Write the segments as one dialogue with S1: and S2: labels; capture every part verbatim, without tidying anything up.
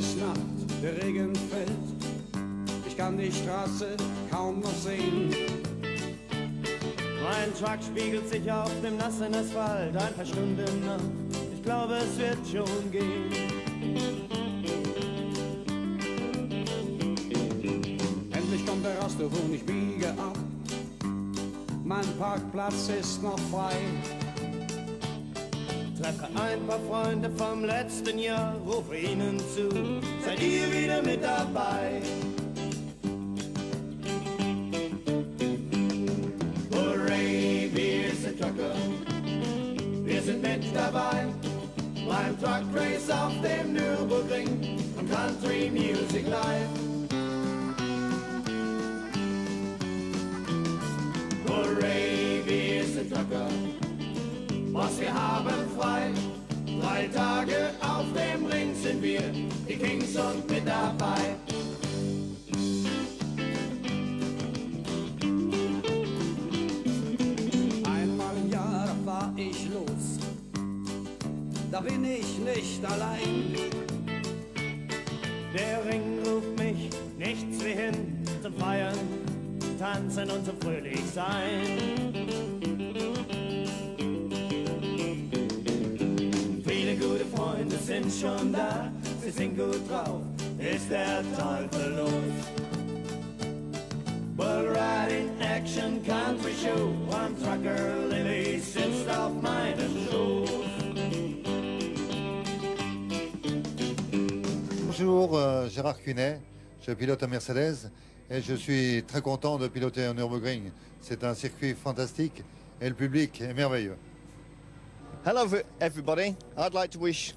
S1: ist Nacht, der Regen fällt. Ich kann die Straße kaum noch sehen.
S2: Mein Truck spiegelt sich auf dem nassen Asphalt ein paar Stunden nach. Ich glaube, es wird schon gehen.
S1: Endlich kommt der Rasthof und ich biege ab. Mein Parkplatz ist noch frei.
S2: Treffe ein paar Freunde vom letzten Jahr, rufe ihnen zu, seid ihr wieder mit dabei? Hooray, wir sind Trucker, wir sind mit dabei. Beim Truck Race auf dem Nürburgring und Country Music Live. Hooray, wir sind Trucker, was wir haben frei. Drei Tage auf dem Ring sind wir, die Kings und mit dabei.
S1: Einmal im Jahr fahr ich los, da bin ich nicht allein.
S2: Der Ring ruft mich, nichts wie hin zum Feiern, tanzen und zum Fröhlichsein. Viele gute Freunde sind schon da, sie sind gut drauf, ist der Teufel los. Bull Riding Action Country Show, ein Trucker Lily sitzt auf meinem Schoß.
S3: Bonjour, euh, Gérard Cunet, je pilote à Mercedes et je suis très content de piloter au Nürburgring. C'est un circuit fantastique et le public est merveilleux.
S4: Hello everybody, I'd like to wish...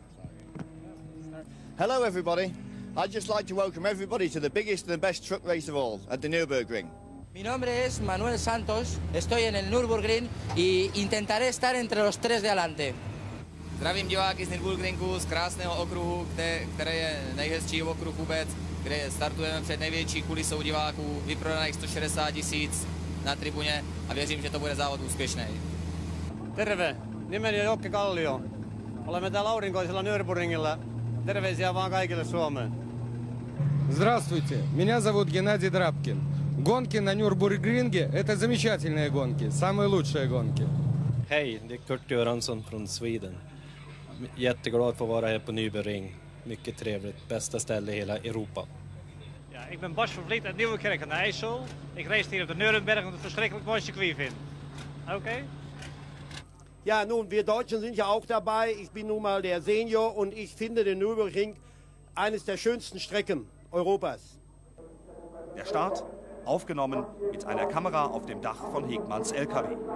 S4: Hello everybody, I'd just like to welcome everybody to the biggest and the best truck race of all, at the Nürburgring.
S5: Mi nombre es Manuel Santos, estoy en el Nürburgring y intentaré estar entre los tres de adelante.
S6: Zdravím diváky z Nürburgringu, z krásného okruhu, kde, který je nejhezčí okruh vůbec, kde startujeme před největší kulisou diváků, vyprodaných sto šedesát tisíc na tribuně a věřím, že to bude závod úspěšný.
S7: Terve, nimeni on Jokke Kallio. Olemme täällä aurinkoisella Nürburgringillä. Terveisiä vaan kaikille Suomeen.
S8: Здравствуйте, меня зовут Геннадий Драбкин. Гонки на Nürburgringe – это замечательные гонки, самые лучшие гонки.
S9: Hej, det är Kurt Göransson från Sweden. Jätteglad för att vara här på Nürburgring. Mycket trevligt, bästa ställe i hela Europa.
S10: Ja, ik ben Bas van Vliet uit Nieuwekerk aan de IJssel. Ik race hier op de Nürnberg omdat het een verschrikkelijk mooi circuit vind. Oké? Okay.
S11: Ja, nun, wir Deutschen sind ja auch dabei. Ich bin nun mal der Senior und ich finde den Nürburgring eines der schönsten Strecken Europas.
S12: Der Start, aufgenommen mit einer Kamera auf dem Dach von Hegmanns L K W.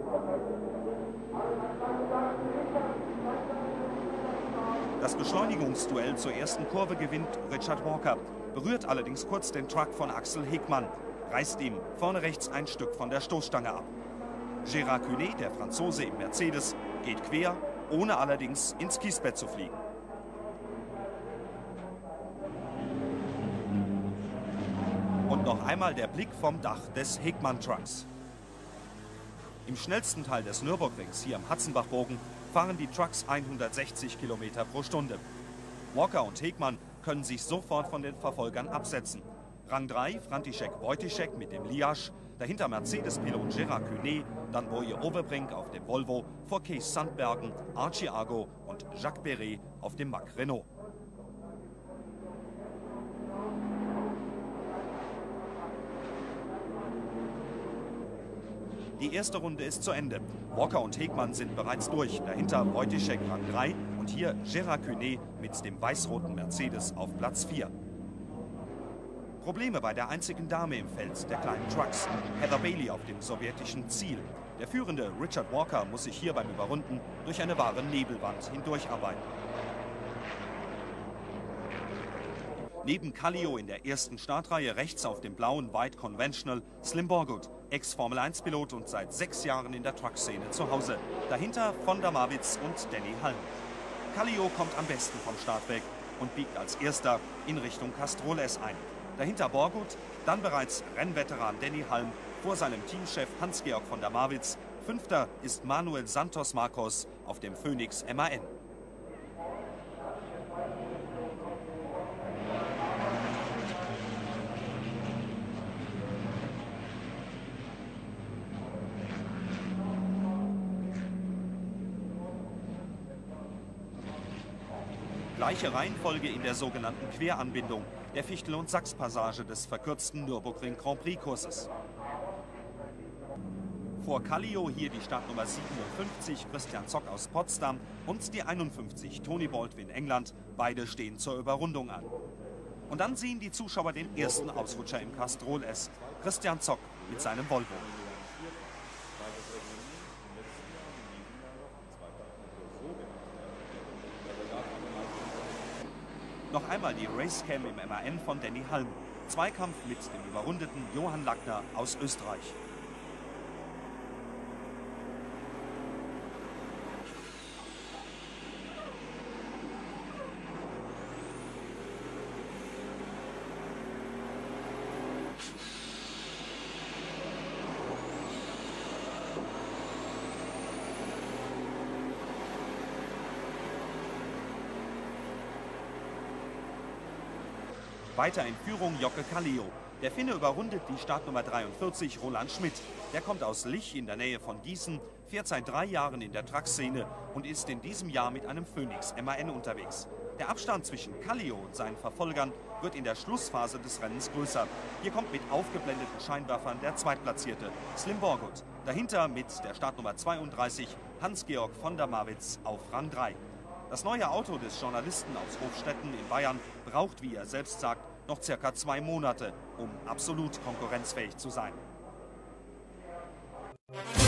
S12: Das Beschleunigungsduell zur ersten Kurve gewinnt Richard Walker, berührt allerdings kurz den Truck von Axel Hegmann, reißt ihm vorne rechts ein Stück von der Stoßstange ab. Gérard Cunet, der Franzose im Mercedes, geht quer, ohne allerdings ins Kiesbett zu fliegen. Und noch einmal der Blick vom Dach des Hegmann-Trucks. Im schnellsten Teil des Nürburgrings, hier am Hatzenbachbogen, fahren die Trucks hundertsechzig Kilometer pro Stunde. Walker und Hegmann können sich sofort von den Verfolgern absetzen. Rang drei, František Wojtyšek mit dem Liasch, dahinter Mercedes-Pilot Gérard Cunet, dann Boje Overbrink auf dem Volvo, vor Kees Sandbergen, Archie Argo und Jacques Perret auf dem Mack Renault. Die erste Runde ist zu Ende. Walker und Hegmann sind bereits durch. Dahinter Wojtyšek Rang drei und hier Gérard Cunet mit dem weiß-roten Mercedes auf Platz vier. Probleme bei der einzigen Dame im Feld der kleinen Trucks, Heather Bailey auf dem sowjetischen Ziel. Der führende Richard Walker muss sich hier beim Überrunden durch eine wahre Nebelwand hindurcharbeiten. Neben Kallio in der ersten Startreihe rechts auf dem blauen White Conventional Slim Borgut, Ex-Formel eins Pilot und seit sechs Jahren in der Truckszene zu Hause. Dahinter von der Marwitz und Danny Halm. Kallio kommt am besten vom Start weg und biegt als erster in Richtung Castroles ein. Dahinter Borgut, dann bereits Rennveteran Danny Halm vor seinem Teamchef Hans-Georg von der Marwitz. Fünfter ist Manuel Santos Marcos auf dem Phoenix M A N. Gleiche Reihenfolge in der sogenannten Queranbindung, der Fichtel- und Sachs-Passage des verkürzten Nürburgring Grand Prix-Kurses. Vor Kallio hier die Startnummer siebenundfünfzig, Christian Zock aus Potsdam, und die einundfünfzig, Tony Baldwin, England. Beide stehen zur Überrundung an. Und dann sehen die Zuschauer den ersten Ausrutscher im Castrol S. Christian Zock mit seinem Volvo. Noch einmal die Racecam im M A N von Danny Halm. Zweikampf mit dem überrundeten Johann Lackner aus Österreich. Weiter in Führung Jocke Kallio. Der Finne überrundet die Startnummer dreiundvierzig, Roland Schmidt. Der kommt aus Lich in der Nähe von Gießen, fährt seit drei Jahren in der Truckszene und ist in diesem Jahr mit einem Phoenix M A N unterwegs. Der Abstand zwischen Kallio und seinen Verfolgern wird in der Schlussphase des Rennens größer. Hier kommt mit aufgeblendeten Scheinwerfern der Zweitplatzierte, Slim Borgut. Dahinter mit der Startnummer zweiunddreißig, Hans-Georg von der Marwitz auf Rang drei. Das neue Auto des Journalisten aus Hofstetten in Bayern braucht, wie er selbst sagt, noch circa zwei Monate, um absolut konkurrenzfähig zu sein.